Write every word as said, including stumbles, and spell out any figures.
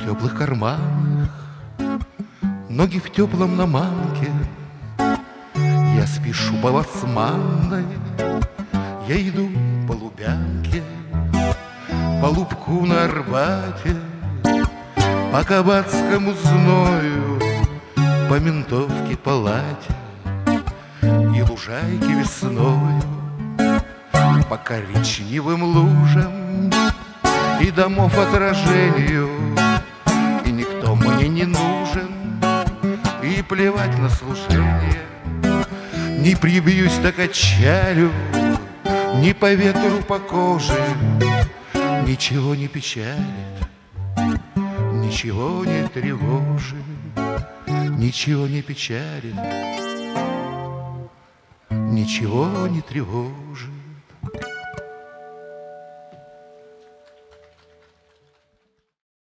теплых карманах, ноги в теплом наманке. Я спешу по Басманной, я иду по Лубянке, по Лубку на Арбате, по Кабацкому зною, по Ментовке палате и лужайке весною, по коричневым лужам и домов отражению. И никто мне не нужен, и плевать на служение. Не прибьюсь, так отчалю, не по ветру, по коже. Ничего не печалит, ничего не тревожит, ничего не печалит, ничего не тревожит.